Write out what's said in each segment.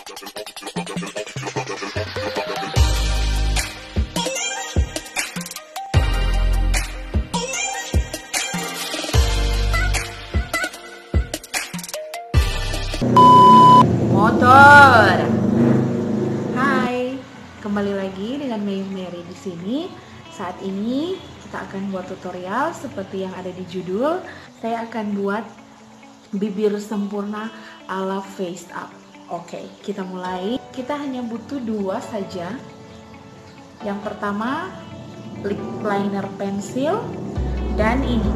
Motor. Hai, kembali lagi dengan Mary di sini. Saat ini kita akan buat tutorial seperti yang ada di judul. Saya akan buat bibir sempurna ala face up. Oke, kita mulai. Kita hanya butuh dua saja. Yang pertama, lip liner pensil dan ini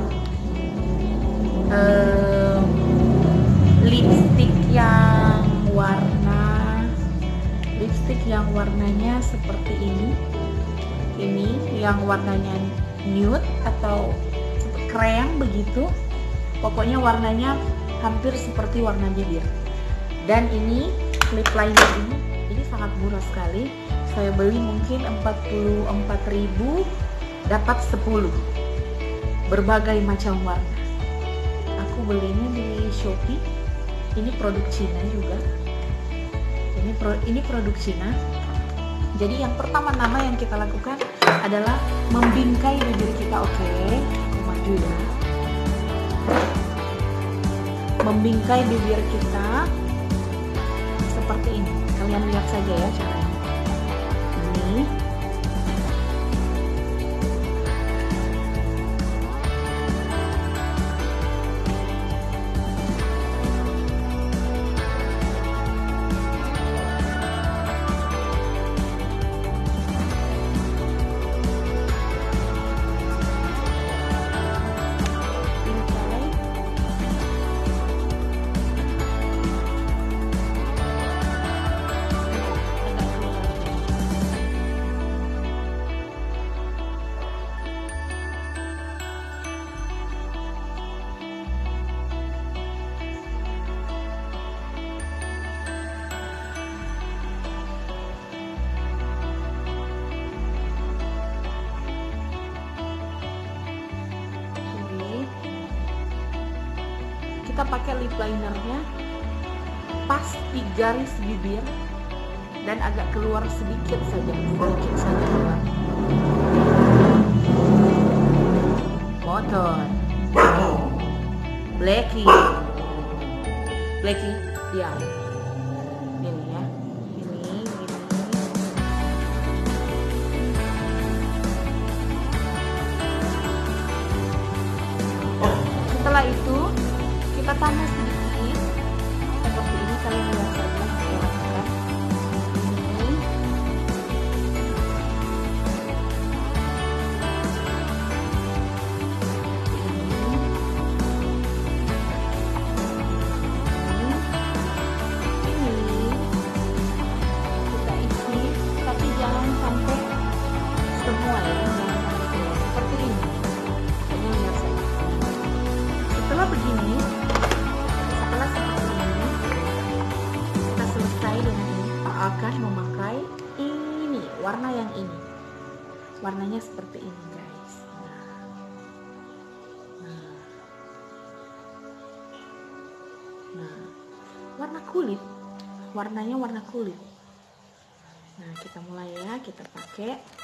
lipstick yang warnanya seperti ini yang warnanya nude atau krem begitu, pokoknya warnanya hampir seperti warna bibir. Dan ini lip liner ini sangat murah sekali, saya beli mungkin 44.000 dapat 10 berbagai macam warna. Aku belinya di Shopee. Ini produk Cina juga. Ini produk Cina. Jadi yang pertama-tama yang kita lakukan adalah membingkai bibir kita. Oke, aku maju ya. Membingkai bibir kita seperti ini. Kalian lihat saja ya caranya. Ini. Kita pakai lip linernya pas di garis bibir dan agak keluar sedikit saja keluar. Motor. Blacky, diam. Ini ya, ini. Setelah itu kita tambah sedikit seperti ini, kalian lihat saja saya lakukan ini. Kita isi, tapi jangan sampai semua ya, jangan sampai semua seperti ini. Kalian lihat saja. Setelah begini, kita selesai dengan ini. Kita akan memakai ini, warna yang ini. Warnanya seperti ini, guys. Nah, warna kulit. Warnanya warna kulit. Nah, kita mulai ya, kita pakai.